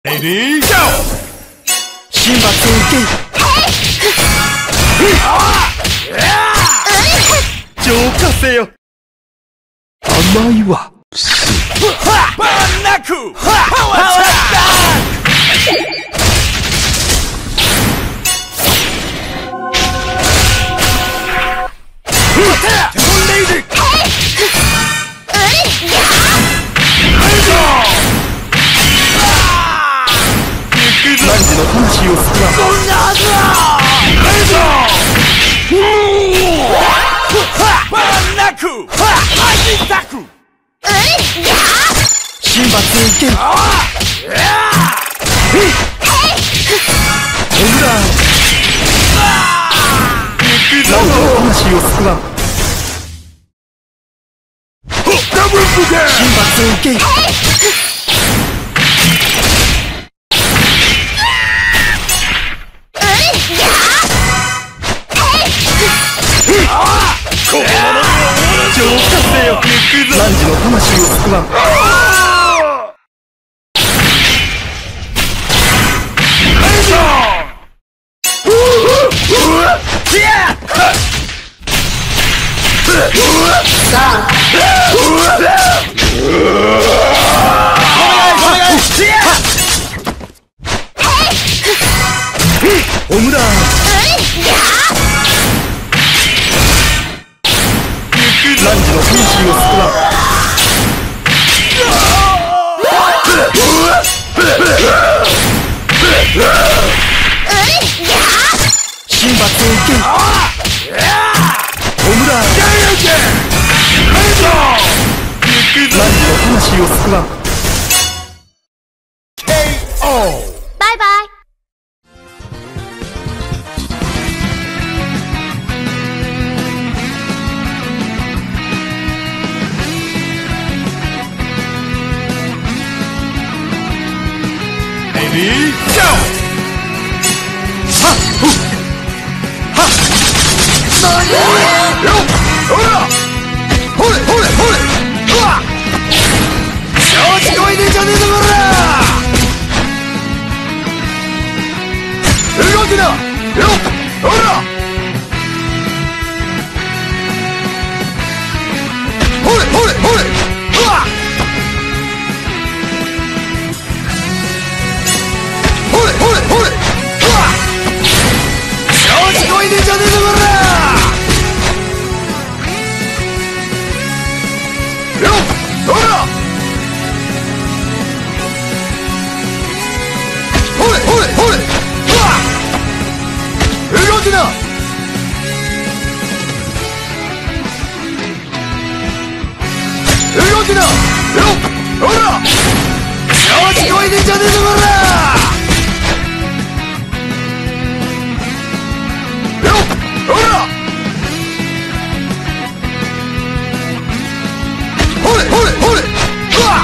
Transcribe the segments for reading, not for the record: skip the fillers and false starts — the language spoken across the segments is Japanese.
レディーゴー。 神罰を受けい。浄化せよ。甘いわ。 バーナクパワーアタック。 ランジの魂を救わん。 こんなはずはバーナクマジタク。 神罰を受けい。オムラーランジの魂を救わん。 ダブルブケ神罰を受けい。浄化せよ。ランジの魂を救わん。オムラーランジの魂を救わん。神罰を受けい。オムラーランジの魂を救わん。 バイバイ。 レディーゴー。 はっふっはっほらほれほれほれうわ調子こいでんじゃねえぞこら。動くなよっほらほれほれほれうわほれほれほれうわ調子こいでんじゃねえぞこら。よっほらほれほれほれうわ動くな動くなよっほら調子こいでんじゃねえぞこら。よっほらほれほれほれうわ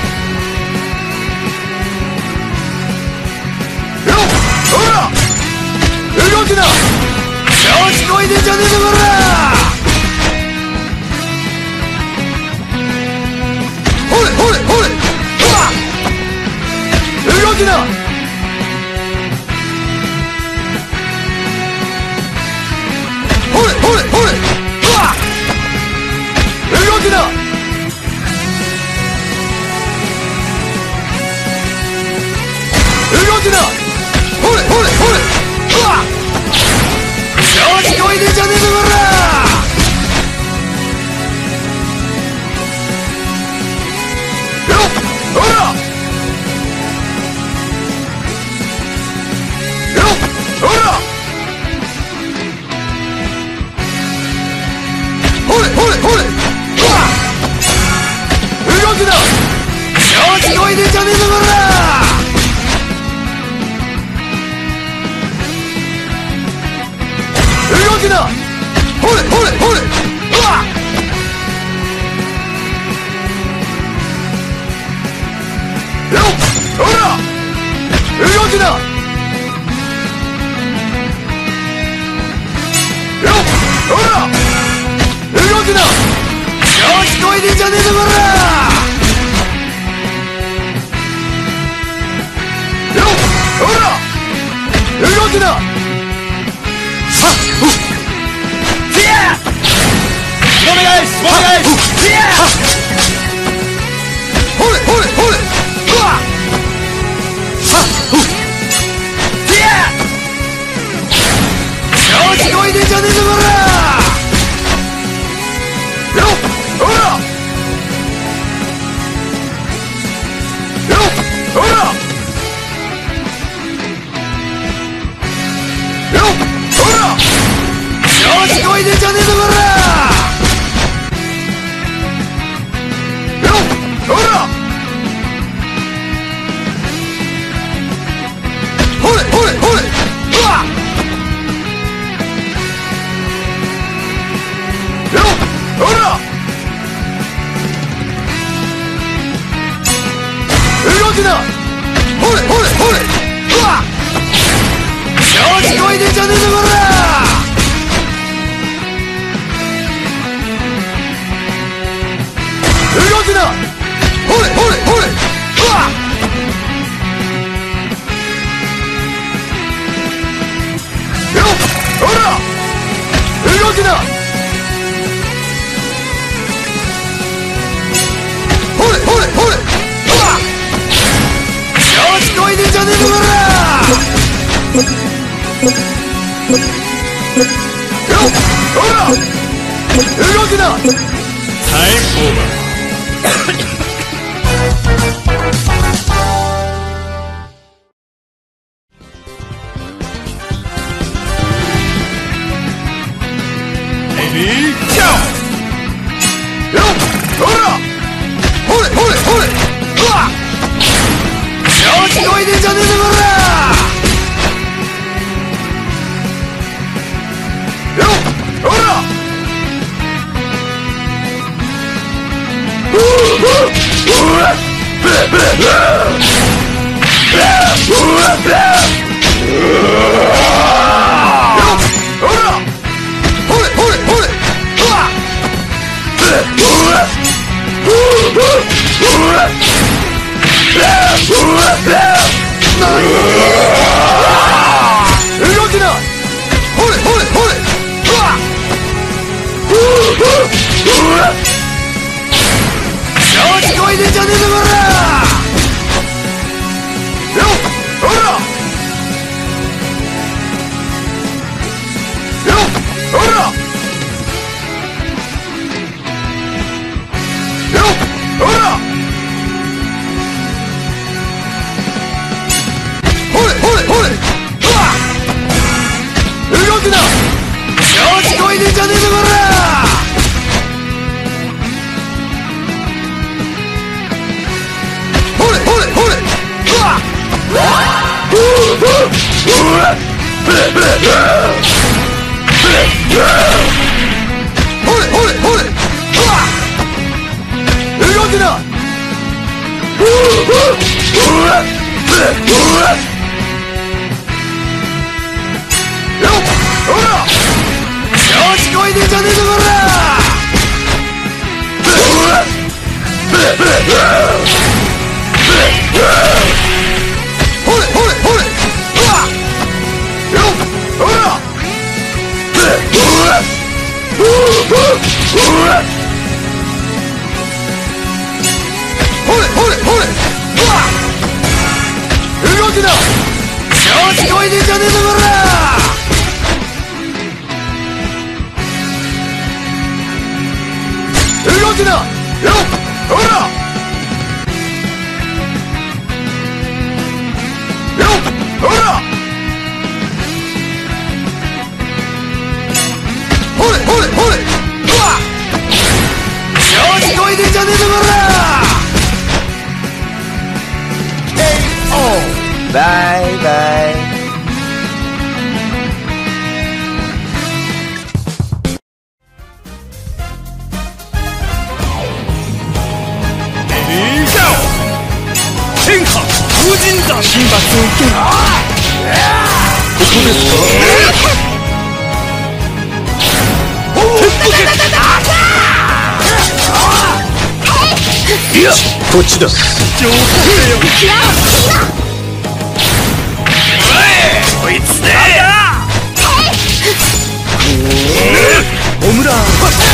よっほら動くな調子こいでんじゃねえぞこら。ほれほれほれうわ動くなほれほれほれうわ動くな動くなほれほれほれうわ調子こいでんじゃねえぞこら。よっほらよっほらほれほれほれうわ動くな調子こいでんじゃねえぞこら。動くなほれほれほれうわよっほら動くなよっほら動くな調子こいでんじゃねえぞこら。 きだ。さあ、フィアお願いします。フィアほれほれほれ、うわさあ、フィア調子こいでんじゃねえぞこら。よっほらよっほらよっほら調子こいでんじゃねえぞこら。よっほらほれほれほれ、うわよっほら動くな。ほれほれほれ、うわ調子こいでんじゃねえぞこら。動くな。ほれほれほれ、うわよっほら動くな。ほれほれほれ、うわ調子こいでんじゃねえぞこら。よっほら動くな。 タイムオーバー。レディーゴー。 よっほらほれほれほれ、うわ調子こいでんじゃねえぞこら。よっほら動きな。ほれほれほれ、うわ調子こいでんじゃねえぞこら。よっほらよっほらよっほらほれほれほれ、うわ動くな。調子こいでんじゃねえぞこら。ほれほれほれ、うわほれほれほれ、うわ動くな。よっほら調子こいでんじゃねえぞこら。ほれほれほれ、うわよっほらほれほれほれ、うわ動くな。調子こいでんじゃねえぞこら。動くな。よっほらよっほらほれほれほれ、うわ調子こいでんじゃねえぞこら。 バイバイ。 天下無尽山神罰を受ける。 ここですか。いやこっちだ。 上手よ。 こいつつでオムラ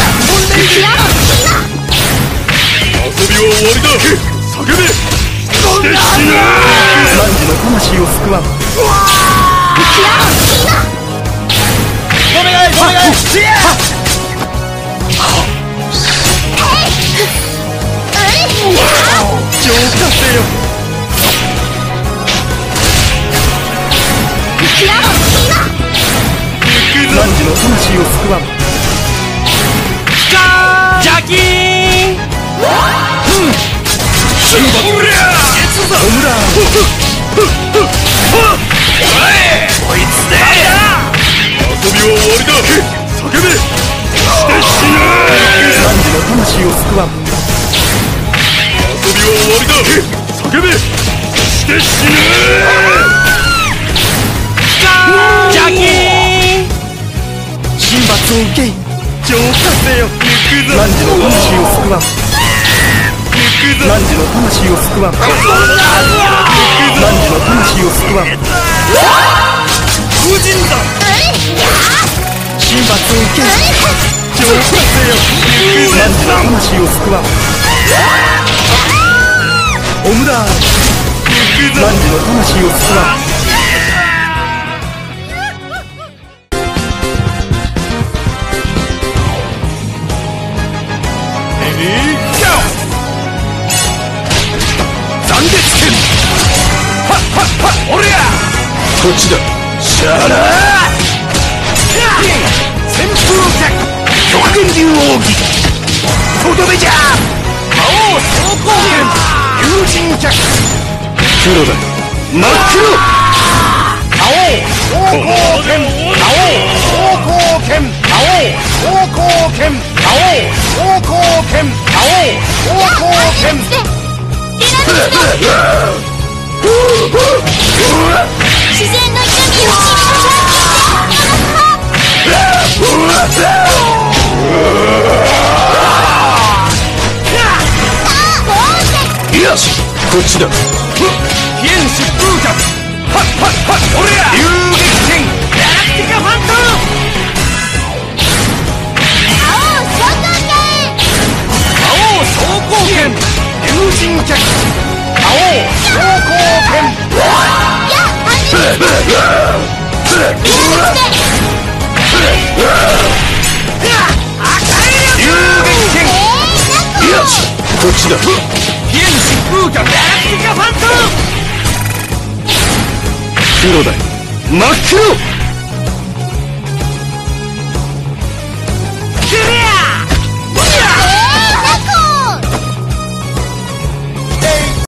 遊びは終わりだ。叫べして死ね。 汝の魂を救わん。 お願いお願い。 浄化せよ。汝の魂を救わん。 ジャキーン。 オムラこいつで遊びは終わりだ。叫べして死ね。 汝の魂を救わん。 遊びは終わりだ。叫べして死ね。ジャキーン。 神罰を受けい。 浄化せよ。行くぞ。 汝の魂を救わん。汝の魂を救わん。汝の魂を救わん。 無尽だ。 神罰を受けい。 浄化せよ。行くぞ。 汝の魂を救わん。オムラ行くぞ。 汝の魂を救わん。 斬撃剣。はっはっは。おりゃこっちだ。 しゃあな旋風脚極限竜奥義とどめじゃ。魔王走行剣友人脚黒だ。 真っ黒。魔王走行剣魔王走行剣魔王走行剣魔王走行剣魔王走行剣。 自然の痛みを染み出よし、こっちだ。 飛燕疾風脚。はっはっは。おりゃ遊撃剣ギャラクティカファントム。魔王走行剣友人脚魔王走行剣。遊撃剣。 よし、こっちだ。 飛燕疾風脚ギャラクティカファントム。 黒だ。真っ黒。